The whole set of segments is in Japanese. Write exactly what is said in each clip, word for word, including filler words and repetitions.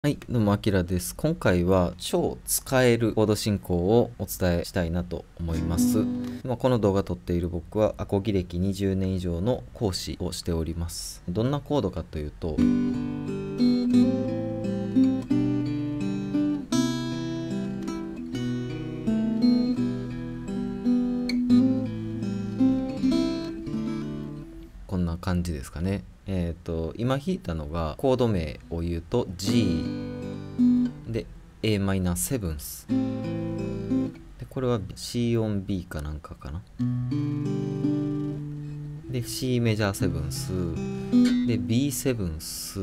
はい、どうも、あきらです。今回は超使えるコード進行をお伝えしたいなと思います。まあ、この動画撮っている僕はアコギ歴にじゅうねん以上の講師をしております。どんなコードかというと、こんな感じですかね。えっと、今弾いたのがコード名を言うと G で エーマイナーセブンス。で、これは C 音 B かなんかかな。で C メジャーセブンスで ビーセブンス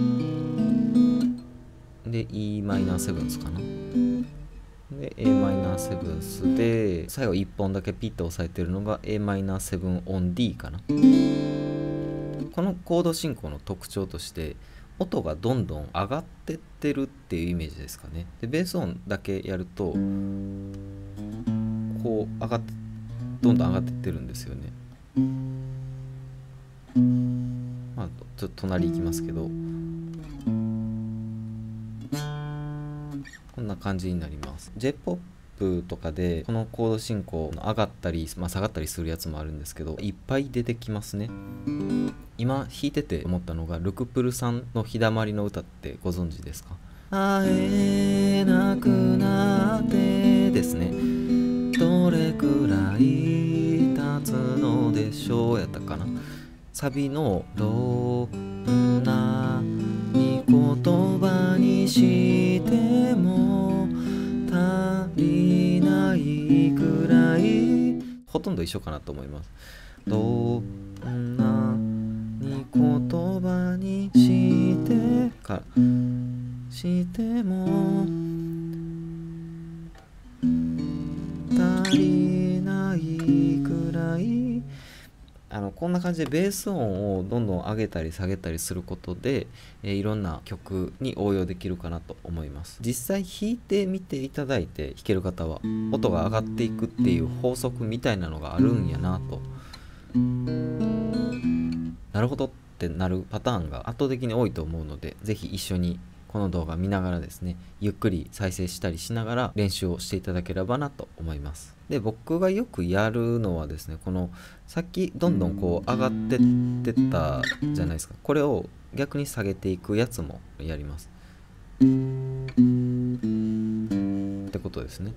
で イーマイナーセブンスかな。で エーマイナーセブンスで最後いっぽんだけピッと押さえてるのが エーマイナーセブンオン D かな。このコード進行の特徴として音がどんどん上がってってるっていうイメージですかね。でベース音だけやるとこう上がってどんどん上がってってるんですよね。まあちょっと隣行きますけど、こんな感じになります。 J-ポップ とかでこのコード進行の上がったり、まあ、下がったりするやつもあるんですけど、いっぱい出てきますね。今弾いてて思ったのがルクプルさんの日だまりの歌ってご存知ですか？会えなくなってですね。どれくらい経つのでしょうやったかな。サビのどんなに言葉にしても足りないくらい、ほとんど一緒かなと思います。どんなに言葉にしてかしても足りないくらい、あのこんな感じでベース音をどんどん上げたり下げたりすることで、えー、いろんな曲に応用できるかなと思います。実際弾いてみていただいて弾ける方は音が上がっていくっていう法則みたいなのがあるんやなと、なるほどってなるパターンが圧倒的に多いと思うので、ぜひ一緒にこの動画見ながらですね、ゆっくり再生したりしながら練習をしていただければなと思います。で、僕がよくやるのはですね、このさっきどんどんこう上がってってたじゃないですか。これを逆に下げていくやつもやります。ってことですね。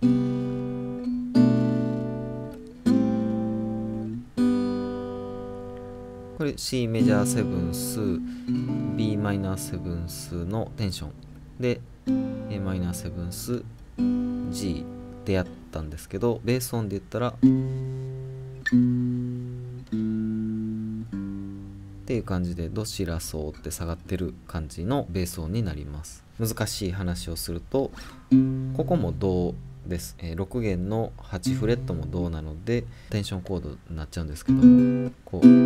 これ C メジャーセブンス ビー マイナーセブンスのテンションで A マイナーセブンス G でやったんですけど、ベース音で言ったらっていう感じでドシラソって下がってる感じのベース音になります。難しい話をすると、ここもドです、えー、ろくげんのはちフレットもドなのでテンションコードになっちゃうんですけども、こう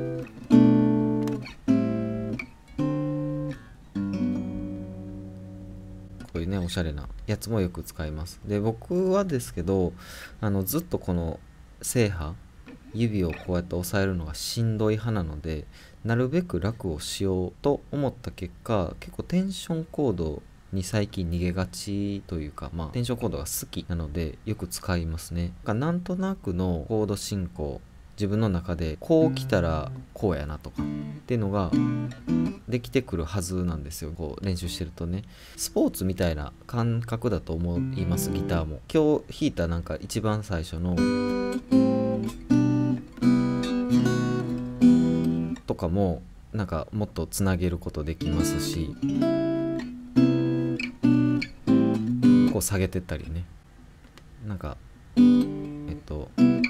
こういうねおしゃれなやつもよく使います。で、僕はですけど、あのずっとこの正波指をこうやって押さえるのがしんどい派なので、なるべく楽をしようと思った結果、結構テンションコードに最近逃げがちというか、まあテンションコードが好きなのでよく使いますね。なんとなくのコード進行、自分の中でこう来たらこうやなとかっていうのができてくるはずなんですよ。こう練習してるとね、スポーツみたいな感覚だと思います。ギターも今日弾いたなんか一番最初のとかもなんかもっとつなげることできますし、こう下げてったりね、なんかえっと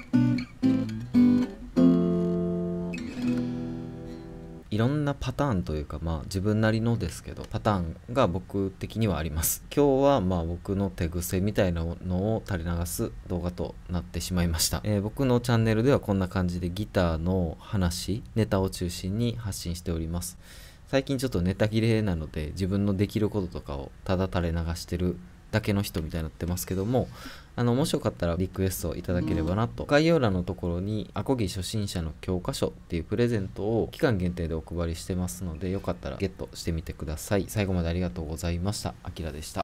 いろんなパターンというか、まあ自分なりのですけどパターンが僕的にはあります。今日はまあ僕の手癖みたいなのを垂れ流す動画となってしまいました。えー、僕のチャンネルではこんな感じでギターの話ネタを中心に発信しております。最近ちょっとネタ切れなので自分のできることとかをただ垂れ流してるだけの人みたいになってますけども、あのもしよかったらリクエストいただければなと。概要欄のところにアコギ初心者の教科書っていうプレゼントを期間限定でお配りしてますので、よかったらゲットしてみてください。最後までありがとうございました。あきらでした。